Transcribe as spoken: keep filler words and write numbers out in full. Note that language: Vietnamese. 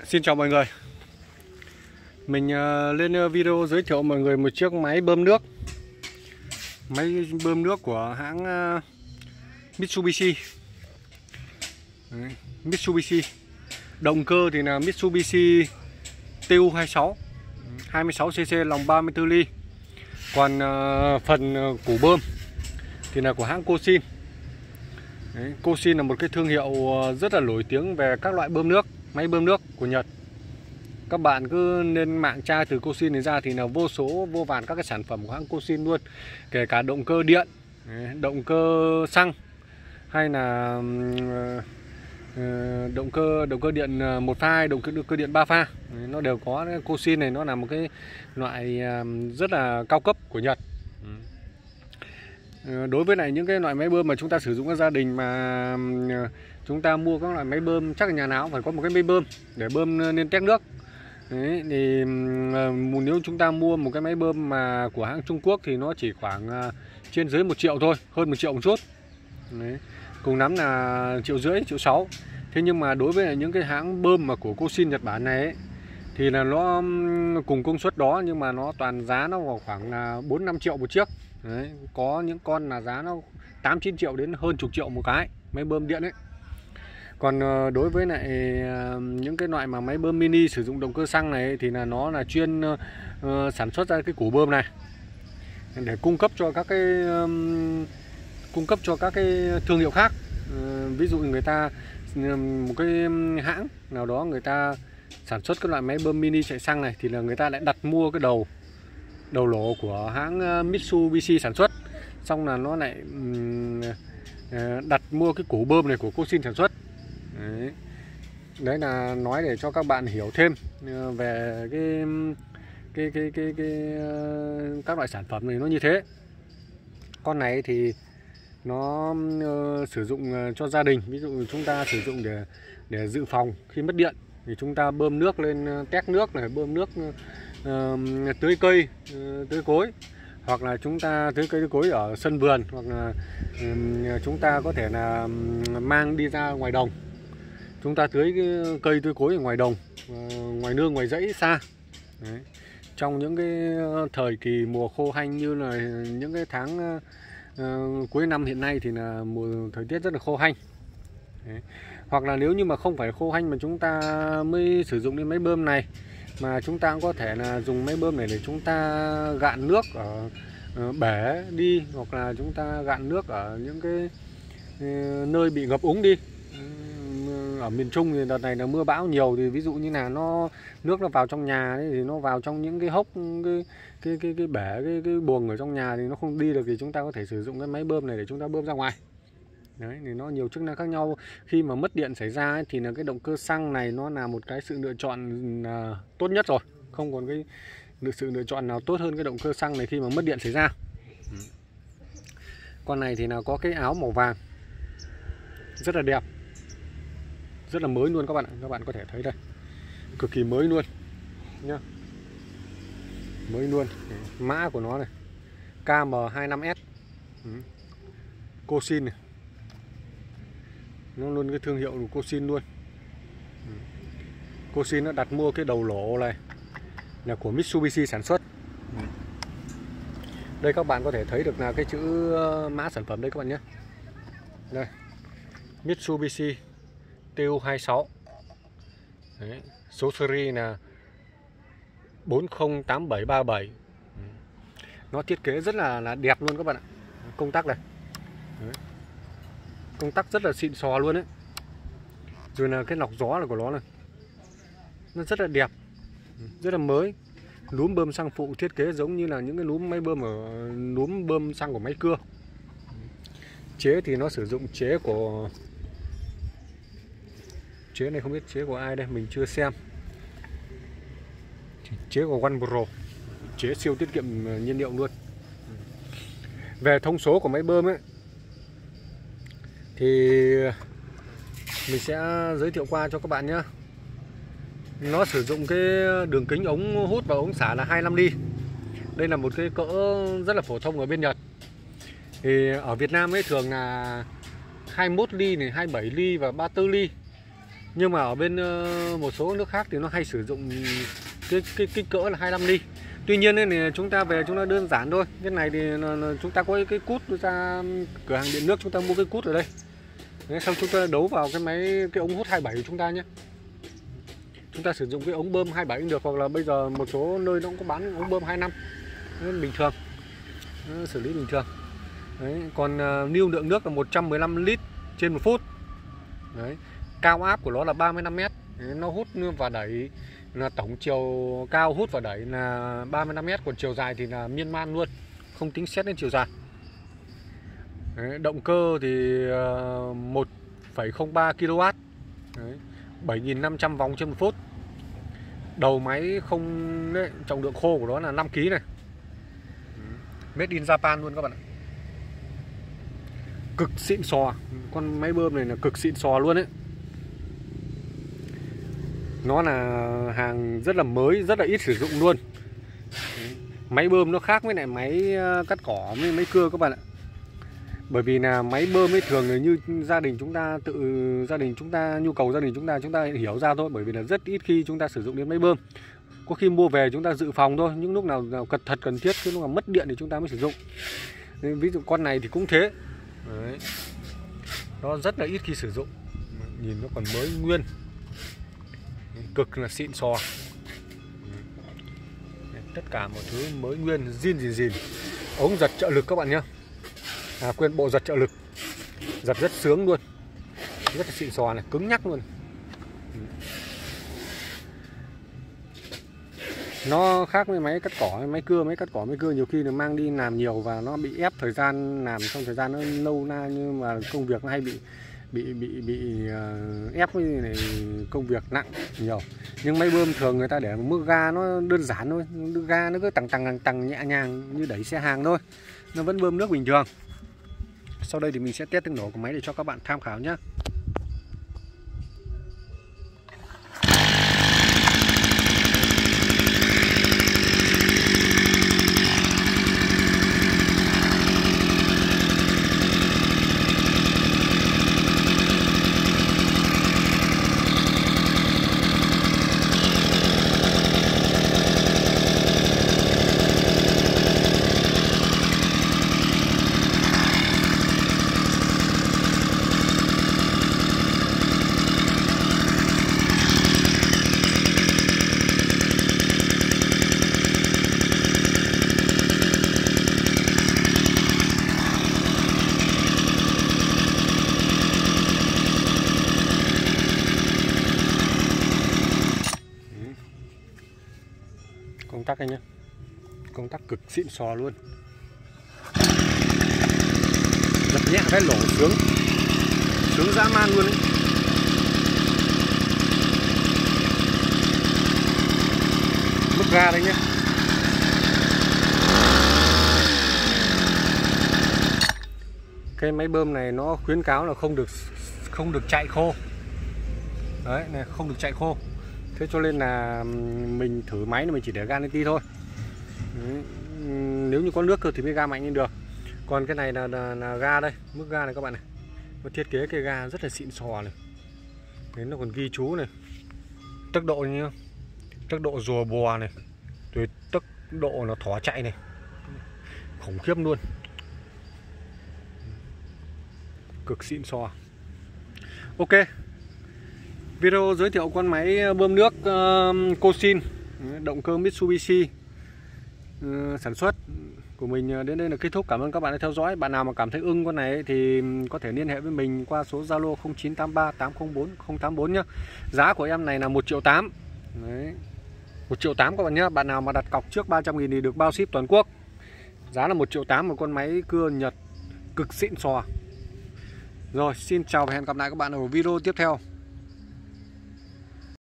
Xin chào mọi người. Mình uh, lên video giới thiệu mọi người một chiếc máy bơm nước. Máy bơm nước của hãng uh, Mitsubishi. Đấy, Mitsubishi. Động cơ thì là Mitsubishi T U hai sáu, hai mươi sáu xê xê, lòng ba mươi tư ly. Còn uh, phần uh, củ bơm thì là của hãng Koshin. Đấy, Koshin là một cái thương hiệu rất là nổi tiếng về các loại bơm nước, máy bơm nước của Nhật. Các bạn cứ lên mạng tra từ Koshin này ra thì là vô số vô vàn các cái sản phẩm của hãng Koshin luôn, kể cả động cơ điện, động cơ xăng, hay là uh, động cơ động cơ điện một pha, động cơ, động cơ điện ba pha, nó đều có. Koshin này nó là một cái loại rất là cao cấp của Nhật. Đối với lại những cái loại máy bơm mà chúng ta sử dụng ở gia đình, mà chúng ta mua các loại máy bơm, chắc là nhà nào cũng phải có một cái máy bơm để bơm lên tét nước. Đấy, thì nếu chúng ta mua một cái máy bơm mà của hãng Trung Quốc thì nó chỉ khoảng trên dưới một triệu thôi, hơn một triệu một chút. Đấy, cùng lắm là triệu rưỡi, triệu sáu. Thế nhưng mà đối với những cái hãng bơm mà của Koshin Nhật Bản này ấy, thì là nó cùng công suất đó nhưng mà nó toàn giá nó vào khoảng là bốn năm triệu một chiếc. Đấy, có những con là giá nó tám chín triệu đến hơn chục triệu một cái máy bơm điện ấy. Còn đối với lại những cái loại mà máy bơm mini sử dụng động cơ xăng này thì là nó là chuyên uh, sản xuất ra cái củ bơm này để cung cấp cho các cái um, cung cấp cho các cái thương hiệu khác. Uh, ví dụ người ta một cái hãng nào đó người ta sản xuất cái loại máy bơm mini chạy xăng này thì là người ta lại đặt mua cái đầu đầu lỗ của hãng Mitsubishi sản xuất, xong là nó lại um, đặt mua cái củ bơm này của Koshin sản xuất. Đấy. Đấy là nói để cho các bạn hiểu thêm về cái cái cái cái, cái các loại sản phẩm này nó như thế. Con này thì nó uh, sử dụng cho gia đình, ví dụ chúng ta sử dụng để để dự phòng khi mất điện thì chúng ta bơm nước lên tét nước này, bơm nước uh, tưới cây, uh, tưới cối, hoặc là chúng ta tưới cây tưới cối ở sân vườn, hoặc là um, chúng ta có thể là mang đi ra ngoài đồng, chúng ta tưới cái cây tưới cối ở ngoài đồng, ngoài nương, ngoài dãy xa. Đấy. Trong những cái thời kỳ mùa khô hanh như là những cái tháng uh, cuối năm hiện nay thì là mùa thời tiết rất là khô hanh. Đấy. Hoặc là nếu như mà không phải khô hanh mà chúng ta mới sử dụng cái máy bơm này, mà chúng ta cũng có thể là dùng máy bơm này để chúng ta gạn nước ở uh, bể đi, hoặc là chúng ta gạn nước ở những cái uh, nơi bị ngập úng đi. Ở miền Trung thì đợt này là mưa bão nhiều, thì ví dụ như là nó nước nó vào trong nhà ấy, thì nó vào trong những cái hốc, cái cái cái, cái bể, cái, cái buồng ở trong nhà thì nó không đi được, thì chúng ta có thể sử dụng cái máy bơm này để chúng ta bơm ra ngoài. Đấy, thì nó nhiều chức năng khác nhau. Khi mà mất điện xảy ra ấy, thì là cái động cơ xăng này nó là một cái sự lựa chọn uh, tốt nhất rồi, không còn cái sự lựa chọn nào tốt hơn cái động cơ xăng này khi mà mất điện xảy ra. Con này thì là có cái áo màu vàng rất là đẹp, rất là mới luôn các bạn ạ. Các bạn có thể thấy đây, cực kỳ mới luôn nhá, mới luôn. Mã của nó này K M hai lăm S, Koshin này, nó luôn cái thương hiệu của Koshin luôn. Koshin nó đặt mua cái đầu lỗ này là của Mitsubishi sản xuất. Đây các bạn có thể thấy được là cái chữ mã sản phẩm đây các bạn nhé. Đây, Mitsubishi T U hai sáu. Đấy, số series là bốn không tám bảy ba bảy. Nó thiết kế rất là, là đẹp luôn các bạn ạ. Công tắc này. Đấy. Công tắc rất là xịn sò luôn đấy. Rồi là cái lọc gió là của nó này, nó rất là đẹp, rất là mới. Núm bơm xăng phụ thiết kế giống như là những cái núm máy bơm ở núm bơm xăng của máy cưa. Chế thì nó sử dụng chế của chế này không biết chế của ai đây, mình chưa xem. Chế của One Pro, chế siêu tiết kiệm nhiên liệu luôn. Về thông số của máy bơm ấy thì mình sẽ giới thiệu qua cho các bạn nhé. Nó sử dụng cái đường kính ống hút và ống xả là hai mươi lăm ly. Đây là một cái cỡ rất là phổ thông ở bên Nhật. Thì ở Việt Nam ấy thường là hai mươi mốt ly này, hai mươi bảy ly và ba mươi tư ly. Nhưng mà ở bên một số nước khác thì nó hay sử dụng cái cái kích cỡ là hai mươi lăm ly. Tuy nhiên thì chúng ta về chúng ta đơn giản thôi. Cái này thì chúng ta có cái cút ra cửa hàng điện nước, chúng ta mua cái cút ở đây. Đấy, xong chúng ta đấu vào cái máy cái ống hút hai mươi bảy của chúng ta nhé. Chúng ta sử dụng cái ống bơm hai mươi bảy cũng được, hoặc là bây giờ một số nơi nó cũng có bán ống bơm hai mươi lăm. Nên bình thường. Nó xử lý bình thường. Đấy, còn uh, lưu lượng nước là một trăm mười lăm lít trên một phút. Đấy, cao áp của nó là ba mươi lăm mét. Đấy, nó hút và đẩy là tổng chiều cao hút và đẩy là ba mươi lăm mét, còn chiều dài thì là miên man luôn, không tính xét đến chiều dài. Đấy, động cơ thì uh, một phẩy không ba ki lô oát. Đấy, bảy nghìn năm trăm vòng trên một phút. Đầu máy không đấy, trọng lượng khô của nó là năm ki lô gam này. Made in Japan luôn các bạn ạ. Cực xịn sò. Con máy bơm này là cực xịn sò luôn đấy. Nó là hàng rất là mới, rất là ít sử dụng luôn. Máy bơm nó khác với lại máy cắt cỏ với máy cưa các bạn ạ. Bởi vì là máy bơm ấy thường là như gia đình chúng ta tự gia đình chúng ta nhu cầu gia đình chúng ta chúng ta hiểu ra thôi, bởi vì là rất ít khi chúng ta sử dụng đến máy bơm. Có khi mua về chúng ta dự phòng thôi, những lúc nào, nào cần thật cần thiết, cái lúc nào mất điện thì chúng ta mới sử dụng. Nên ví dụ con này thì cũng thế. Đấy. Nó rất là ít khi sử dụng. Nhìn nó còn mới nguyên. Cực là xịn sò. Tất cả mọi thứ mới nguyên, zin zin zin. Ống giật trợ lực các bạn nhé. À quên, bộ giật trợ lực. Giật rất sướng luôn. Rất là xịn sò này, cứng nhắc luôn. Nó khác với máy cắt cỏ, máy cưa, máy cắt cỏ, máy cưa nhiều khi là mang đi làm nhiều và nó bị ép thời gian làm, trong thời gian nó lâu na, nhưng mà công việc nó hay bị bị bị bị uh, ép với này, công việc nặng nhiều. Nhưng máy bơm thường người ta để một mức ga nó đơn giản thôi, ga nó cứ tằng tằng tằng nhẹ nhàng như đẩy xe hàng thôi, nó vẫn bơm nước bình thường. Sau đây thì mình sẽ test tiếng nổ của máy để cho các bạn tham khảo nhé. Công tắc anh nhé, công tắc cực xịn sò luôn. Giật nhẹ cái lỗ sướng, sướng dã man luôn ấy. Mức ga đây nhé. Cái máy bơm này nó khuyến cáo là không được không được chạy khô. Đấy này, không được chạy khô. Thế cho nên là mình thử máy này mình chỉ để ga lên ti thôi. Đấy. Nếu như có nước cơ thì mới ga mạnh lên được. Còn cái này là, là, là ga đây, mức ga này các bạn này. Nó thiết kế cái ga rất là xịn sò này. Đấy, nó còn ghi chú này. Tốc độ như tốc độ rùa bò này. Rồi tốc độ nó thỏ chạy này. Khủng khiếp luôn. Cực xịn sò. Ok. Video giới thiệu con máy bơm nước uh, Kosin, động cơ Mitsubishi uh, sản xuất của mình đến đây là kết thúc. Cảm ơn các bạn đã theo dõi. Bạn nào mà cảm thấy ưng con này thì có thể liên hệ với mình qua số Zalo không chín tám ba tám không bốn không tám bốn nhé. Giá của em này là một triệu tám. Đấy. một triệu tám các bạn nhé. Bạn nào mà đặt cọc trước ba trăm nghìn thì được bao ship toàn quốc. Giá là một triệu tám một con máy cưa Nhật cực xịn sò. Rồi, xin chào và hẹn gặp lại các bạn ở video tiếp theo.